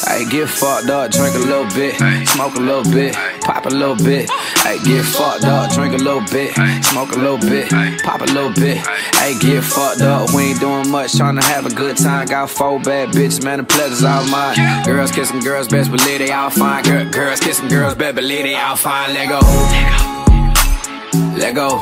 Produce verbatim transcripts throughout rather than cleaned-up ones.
Ay, get fucked up, drink a little bit, smoke a little bit, pop a little bit. Ay, get fucked up, drink a little bit, smoke a little bit, pop a little bit. Ay, get fucked up, we ain't doing much, tryna have a good time. Got four bad bitches, man, the pleasure's all mine. Girls kissing girls, best believe they all fine. Girl, girls kissing girls, best believe they all fine. Let go, let go,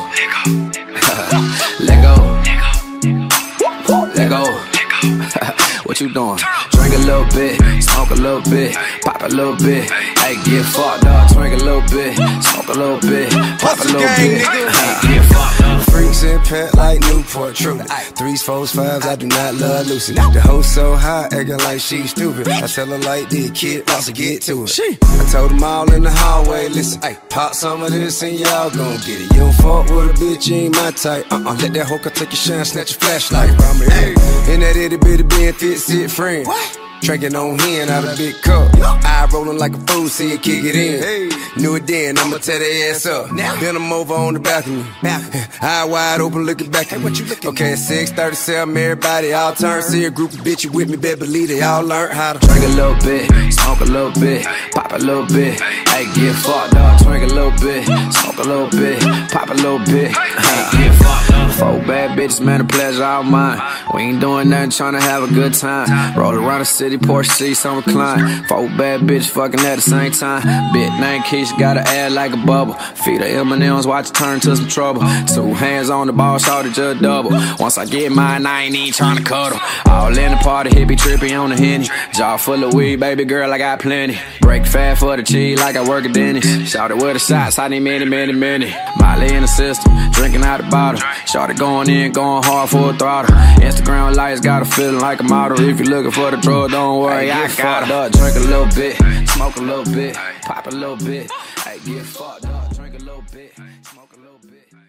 let go, let go. What you doing? Drink a little bit, smoke a little bit, pop a little bit. Hey, get fucked up, drink a little bit, smoke a little bit, pop a little bit. Get fucked up. Freaks and pet like Newport, true. Threes, fours, fives, I do not love Lucy. The hoe so high, acting like she stupid. I tell her like this, kid, lost to get to it. I told them all in the hallway, listen, pop some of this and y'all gon' get it. You don't fuck with a bitch, you ain't my type. Uh-uh, let that hooker take your shine, snatch your flashlight from me. Hey. In that itty bitty bin, fit, sit, friend. Drinking on hen out a big cup. Eye rolling like a fool, see it kick it in. Hey. Knew it then, I'ma tear their ass up. Now, bend them over on the balcony. Eye wide open, looking back at me. Okay, at six thirty-seven, everybody all turn. See a group of bitches with me, better believe they all learn how to drink a little bit, smoke a little bit, pop a little bit. Hey, get fucked up, drink a little bit, smoke a little bit, pop a little bit. Get fucked up. Four bad bitches, man, the pleasure all mine. We ain't doing nothing, tryna have a good time. Roll around the city, Porsche seats on recline. Four bad bitches fucking at the same time. Bit name Keisha, got her ass like a bubble. Feed her M and M's, watch her turn to some trouble. Two hands on the ball, shorty just double. Once I get mine, I ain't even tryna cuddle. All in the party, hippie trippy on the Henny. Jaw full of weed, baby girl, I got plenty. Break fat for the cheese like I work at Denny's. Shout it with the shots, I need many, many, many. Molly in the system, drinking out the bottle. Shorty going in, going hard for a throttle. Instagram lights got her feeling like a model. If you're looking for the drug, don't worry, I got her. Drink a little bit, smoke a little bit, pop a little bit. Hey, get fucked up, drink a little bit, smoke a little bit.